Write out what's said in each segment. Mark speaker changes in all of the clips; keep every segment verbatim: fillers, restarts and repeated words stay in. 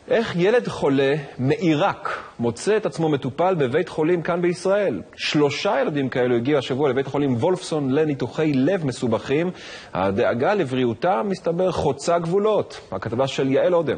Speaker 1: איך ילד חולה מעיראק מוצא את עצמו מטופל בבית חולים כאן בישראל? שלושה ילדים כאלו הגיעו השבוע לבית חולים וולפסון לניתוחי לב מסובכים. הדאגה לבריאותם מסתבר חוצה גבולות. הכתבה של יעל אודם.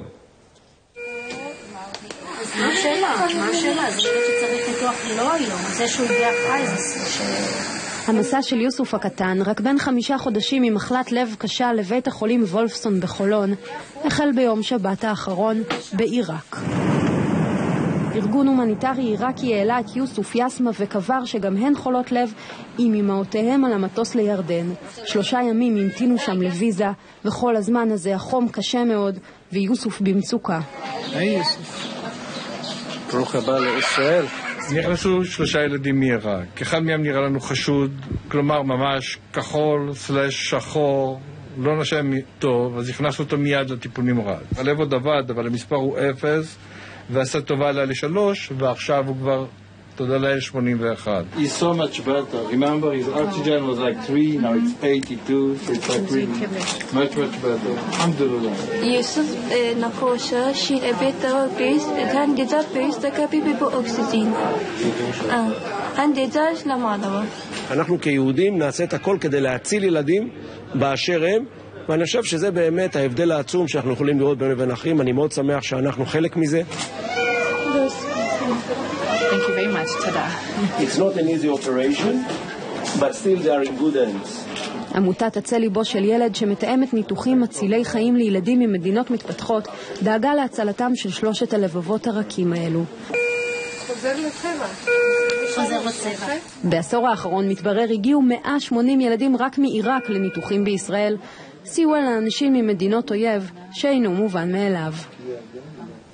Speaker 2: מה השאלה? מה השאלה? זה שצריך ניתוח לא היום. זה שהוא הגיע חי זה ש...
Speaker 3: המסע של יוסוף הקטן, רק בין חמישה חודשים עם מחלת לב קשה לבית החולים וולפסון בחולון, החל ביום שבת האחרון בעיראק. ארגון הומניטרי עיראקי העלה את יוסוף יסמה וקבר שגם הן חולות לב עם אמהותיהם על המטוס לירדן. שלושה ימים המתינו שם לוויזה, וכל הזמן הזה החום קשה מאוד, ויוסוף במצוקה.
Speaker 4: היי יוסוף, ברוך הבא לישראל. נכנסו שלושה ילדים מעיראק. אחד מהם נראה לנו חשוד, כלומר ממש כחול סלש שחור, לא נשם טוב, אז הכנסנו אותו מיד לטיפול נמרץ. הלב עוד עבד, אבל המספר הוא אפס, ועשה טובה עליה לשלוש, ועכשיו הוא כבר, תודה לאל, שמונים ואחת.
Speaker 5: He's so much better. Remember, his oxygen was like three, now it's eighty-two, so it's like really much, much better. Alhamdulillah.
Speaker 6: Yusuf nakosha, she a better base, and the base, the capable oxygen. And the judge lamadava.
Speaker 7: אנחנו כיהודים נעשה את הכל כדי להציל ילדים באשר הם, ואני חושב שזה באמת ההבדל העצום שאנחנו יכולים לראות בין לבין אחרים. אני מאוד שמח שאנחנו חלק מזה.
Speaker 3: Thank you very much, Tada.
Speaker 7: It's not an easy operation, but still they are in good hands.
Speaker 3: עמותת הצל ליבו של ילד שמתאמת ניתוחים מצילי חיים לילדים ממדינות מתפתחות דאגה להצלתם של שלושת הלבבות הרכים האלו.
Speaker 2: חוזר לצבע.
Speaker 3: חוזר לצבע. בעשור האחרון מתברר הגיעו מאה ושמונים ילדים רק מעיראק לניתוחים בישראל, סיוע לאנשים ממדינות אויב שאינו מובן מאליו.